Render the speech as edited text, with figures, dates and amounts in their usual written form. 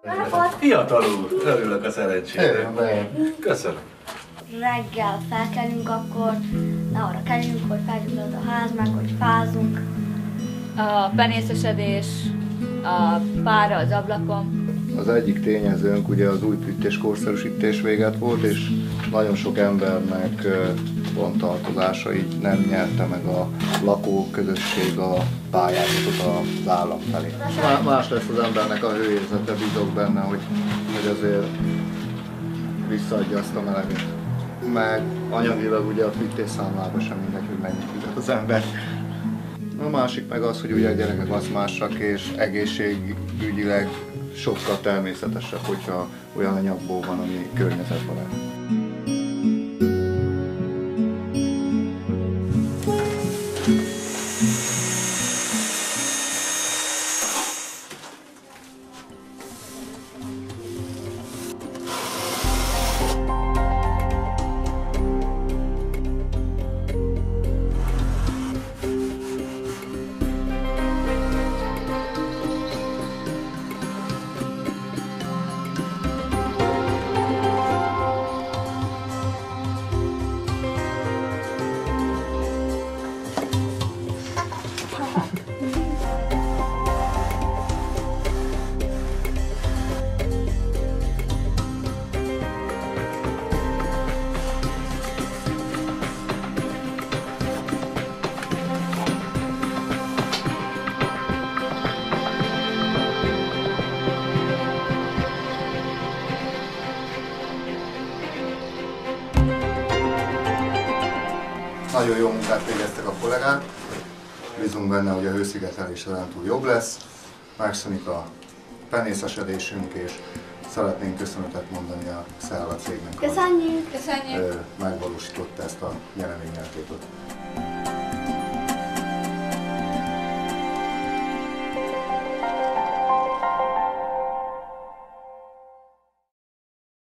Fiatal úr, örülök a szerencsére. Köszönöm. Reggel felkelünk, akkor arra kelünk, hogy felgyullad a ház, meg hogy fázunk. A penészesedés, a pára az ablakon. Az egyik tényezőnk ugye az újépítés, korszerűsítés véget volt, és nagyon sok embernek ponttartozása így nem nyerte meg a lakóközösség a pályázatot az állam felé. Más lesz az embernek a hőérzete, bízok benne, hogy azért visszaadja azt a meleget. Meg anyagilag ugye a fűtésszámlában sem mindegy, hogy mennyit fizet az ember. A másik meg az, hogy ugye a gyerekek aszmásak és egészségügyileg sokkal természetesebb, hogyha olyan anyagból van, ami környezetbarát. Nagyon jó munkát végeztek a kollégák, bízunk benne, hogy a hőszigetelés ezentúl jobb lesz, megszűnik a penészesedésünk, és szeretnénk köszönetet mondani a Szelva cégnek, Köszönjük! Köszönjük! hogy megvalósította ezt a nyereményjátékot.